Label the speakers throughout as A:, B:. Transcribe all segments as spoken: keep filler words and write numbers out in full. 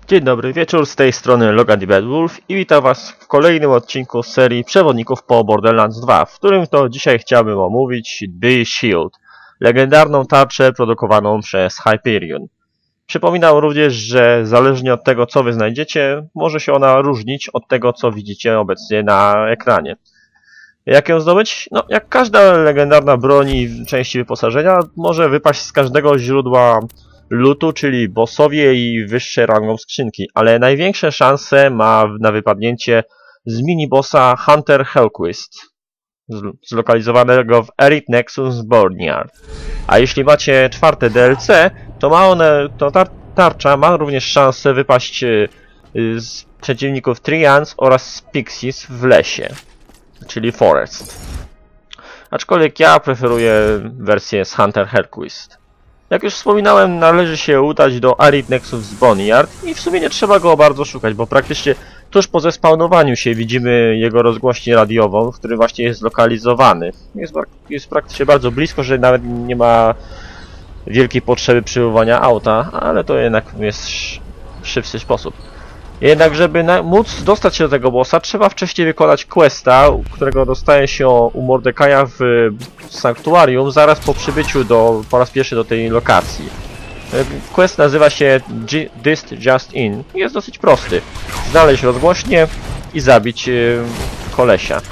A: Dzień dobry wieczór, z tej strony Logan the Bad Wolf i witam was w kolejnym odcinku z serii Przewodników po Borderlands dwa, w którym to dzisiaj chciałbym omówić The Shield, legendarną tarczę produkowaną przez Hyperion. Przypominam również, że zależnie od tego, co wy znajdziecie, może się ona różnić od tego, co widzicie obecnie na ekranie. Jak ją zdobyć? No, jak każda legendarna broń i części wyposażenia, może wypaść z każdego źródła lootu, czyli bossowie i wyższe rangą skrzynki, ale największe szanse ma na wypadnięcie z minibossa Hunter Hellquist, zlokalizowanego w Elite Nexus Boneyard. A jeśli macie czwarte D L C, to ma one, to tar tarcza ma również szansę wypaść z przeciwników Treants oraz z Pixies w lesie, czyli Forest. Aczkolwiek ja preferuję wersję z Hunter Hellquist. Jak już wspominałem, należy się udać do Elite Nexus Boneyard i w sumie nie trzeba go bardzo szukać, bo praktycznie tuż po zespawnowaniu się widzimy jego rozgłośnię radiową, w którym właśnie jest zlokalizowany. Jest, jest praktycznie bardzo blisko, że nawet nie ma wielkiej potrzeby przywoływania auta, ale to jednak jest szybszy sposób. Jednak żeby móc dostać się do tego bossa, trzeba wcześniej wykonać questa, którego dostaje się u Mordekaja w sanktuarium zaraz po przybyciu do, po raz pierwszy do tej lokacji. Quest nazywa się This Just In i jest dosyć prosty. Znaleźć rozgłośnię i zabić yy, kolesia.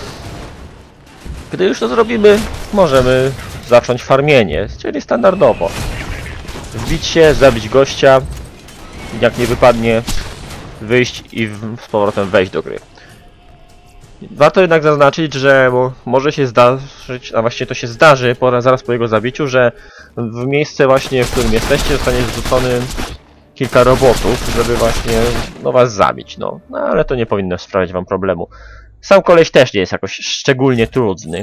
A: Gdy już to zrobimy, możemy zacząć farmienie, czyli standardowo. Wbić się, zabić gościa, jak nie wypadnie, wyjść i z powrotem wejść do gry. Warto jednak zaznaczyć, że może się zdarzyć, a właściwie to się zdarzy po, zaraz po jego zabiciu, że w miejsce właśnie, w którym jesteście, zostanie zrzucony kilka robotów, żeby właśnie no, was zabić. No. no ale to nie powinno sprawiać wam problemu. Sam koleś też nie jest jakoś szczególnie trudny.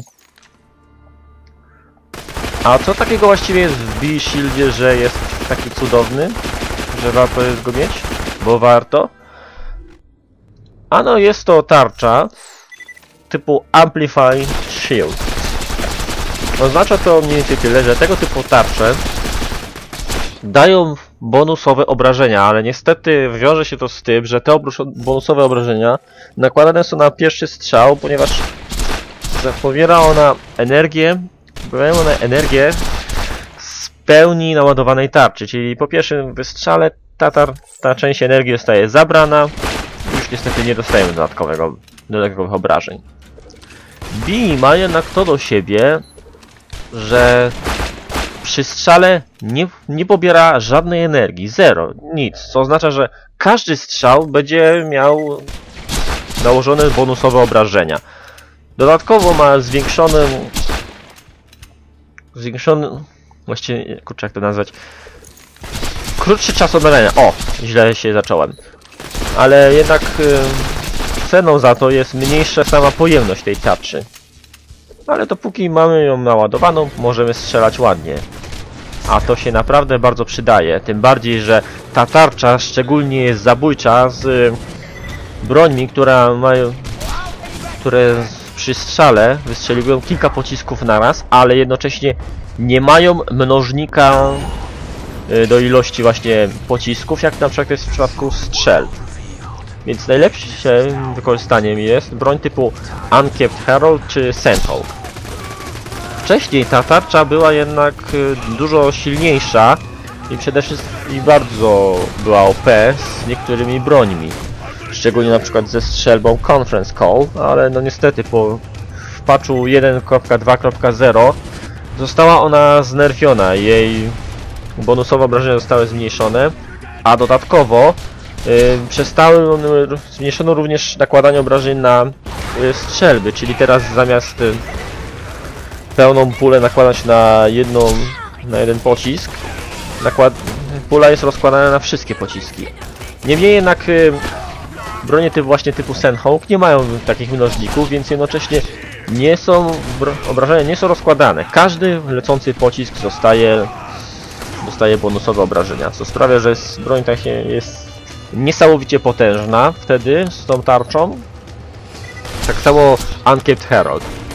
A: A co takiego właściwie jest w B-Shieldzie, że jest taki cudowny, że warto jest go mieć? Bo warto. Ano jest to tarcza typu Amplify Shield. Oznacza to mniej więcej tyle, że tego typu tarcze dają bonusowe obrażenia, ale niestety wiąże się to z tym, że te bonusowe obrażenia nakładane są na pierwszy strzał, ponieważ pobiera ona energię, pobiera ona energię z pełni naładowanej tarczy, czyli po pierwszym wystrzale ta, ta, ta część energii zostaje zabrana. Już niestety nie dostajemy dodatkowego, dodatkowych obrażeń. B ma jednak to do siebie, że przy strzale nie, nie pobiera żadnej energii, zero, nic, co oznacza, że każdy strzał będzie miał nałożone bonusowe obrażenia. Dodatkowo ma zwiększony, zwiększony, właściwie, kurczę jak to nazwać, krótszy czas obrania. O, źle się zacząłem. Ale jednak y, ceną za to jest mniejsza sama pojemność tej tarczy. Ale dopóki mamy ją naładowaną, możemy strzelać ładnie. A to się naprawdę bardzo przydaje. Tym bardziej, że ta tarcza szczególnie jest zabójcza z y, brońmi, które mają, które przy strzale wystrzeliwują kilka pocisków naraz, ale jednocześnie nie mają mnożnika y, do ilości właśnie pocisków, jak na przykład jest w przypadku strzel. Więc najlepszym wykorzystaniem jest broń typu Unkept Herald czy Sandhawk. Wcześniej ta tarcza była jednak dużo silniejsza i przede wszystkim bardzo była O P z niektórymi brońmi. Szczególnie na przykład ze strzelbą Conference Call, ale no niestety po w patchu jeden kropka dwa kropka zero została ona znerfiona. Jej bonusowe obrażenia zostały zmniejszone, a dodatkowo Yy, przestały, yy, zmniejszono również nakładanie obrażeń na yy, strzelby, czyli teraz zamiast yy, pełną pulę nakładać na jedną, na jeden pocisk, nakład, pula jest rozkładana na wszystkie pociski. Niemniej jednak yy, bronie typu, właśnie typu Sandhawk nie mają takich mnożników, więc jednocześnie nie są, obrażenia nie są rozkładane. Każdy lecący pocisk zostaje, dostaje bonusowe obrażenia, co sprawia, że broń ta jest niesamowicie potężna wtedy z tą tarczą. Tak samo Unkept Herald.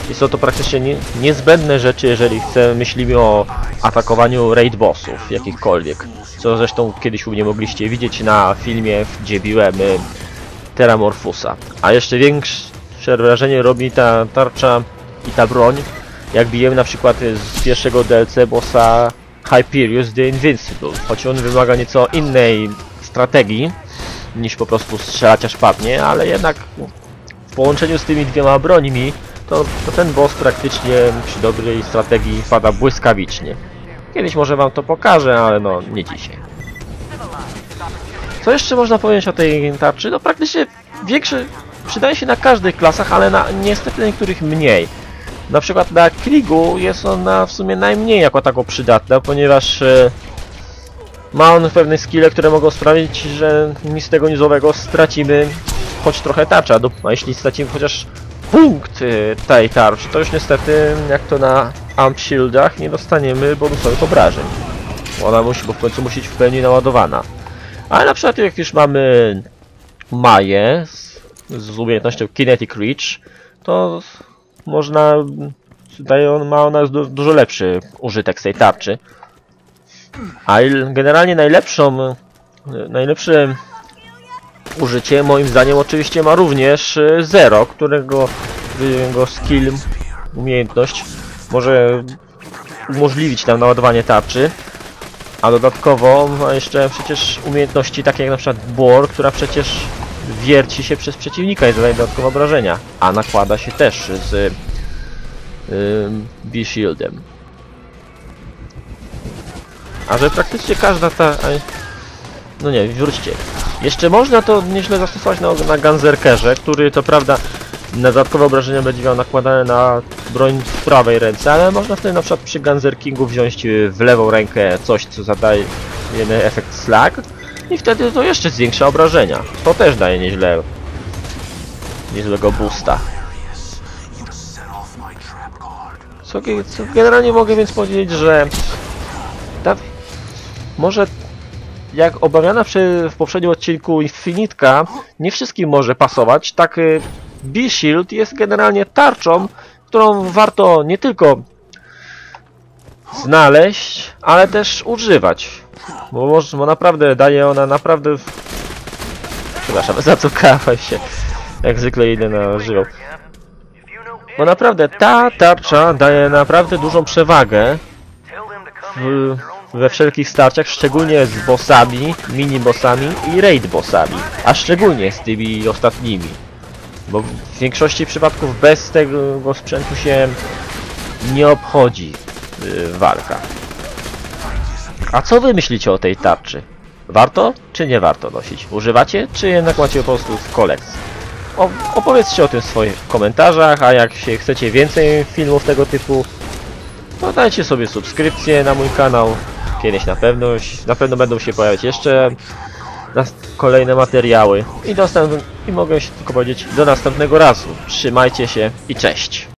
A: I są to praktycznie nie, niezbędne rzeczy, jeżeli chcemy, myślimy o atakowaniu raid bossów, jakichkolwiek. Co zresztą kiedyś u mnie mogliście widzieć na filmie, gdzie biłem y, Terramorphusa. A jeszcze większe wrażenie robi ta tarcza i ta broń, jak bijemy na przykład z pierwszego D L C bossa Hyperius the Invincible. Choć on wymaga nieco innej strategii, niż po prostu strzelać aż padnie, ale jednak w połączeniu z tymi dwiema brońmi to, to ten boss praktycznie przy dobrej strategii pada błyskawicznie. Kiedyś może wam to pokażę, ale no nie dzisiaj. Co jeszcze można powiedzieć o tej tarczy? No praktycznie większy przydaje się na każdych klasach, ale na, niestety na niektórych mniej. Na przykład na Kriegu jest ona w sumie najmniej jako tako przydatna, ponieważ e, ma on pewne skille, które mogą sprawić, że nic z tego nizowego stracimy choć trochę tarcza, a jeśli stracimy chociaż punkt tej tarczy, to już niestety, jak to na Amp Shieldach, nie dostaniemy bonusowych obrażeń. Ona musi, bo w końcu musi być w pełni naładowana. Ale na przykład jak już mamy Maję z, z umiejętnością Kinetic Reach, to można, daje on, ma ona du dużo lepszy użytek z tej tarczy. A generalnie najlepszą, najlepsze użycie moim zdaniem oczywiście ma również Zero, którego jego skill, umiejętność może umożliwić nam naładowanie tarczy. A dodatkowo ma jeszcze przecież umiejętności takie jak na przykład Bor, która przecież wierci się przez przeciwnika i zadaje dodatkowe obrażenia, a nakłada się też z yy, B-Shieldem. A że praktycznie każda ta... No nie, wróćcie. Jeszcze można to nieźle zastosować na, na Gunzerkerze, który to prawda na dodatkowe obrażenia będzie miał nakładane na broń w prawej ręce, ale można wtedy na przykład przy Gunzerkingu wziąć w lewą rękę coś, co zadaje jeden efekt slag i wtedy to jeszcze zwiększa obrażenia. To też daje nieźle niezłego boosta. Co, co generalnie mogę więc powiedzieć, że ta, może jak obawiana w poprzednim odcinku Infinitka nie wszystkim może pasować, tak B-Shield jest generalnie tarczą, którą warto nie tylko znaleźć, ale też używać. Bo, może, bo naprawdę daje ona naprawdę... Przepraszam, zacukałem się. Jak zwykle idę na żywą. Bo naprawdę ta tarcza daje naprawdę dużą przewagę w, we wszelkich starciach, szczególnie z bossami, mini-bossami i raid-bossami. A szczególnie z tymi ostatnimi. Bo w większości przypadków bez tego sprzętu się nie obchodzi yy, walka. A co wy myślicie o tej tarczy? Warto czy nie warto nosić? Używacie czy jednak macie po prostu w kolekcji? O, opowiedzcie o tym w swoich komentarzach, a jak się chcecie więcej filmów tego typu, to dajcie sobie subskrypcję na mój kanał. Kiedyś na pewno, na pewno będą się pojawiać jeszcze kolejne materiały. I, dostęp, I mogę się tylko powiedzieć do następnego razu. Trzymajcie się i cześć!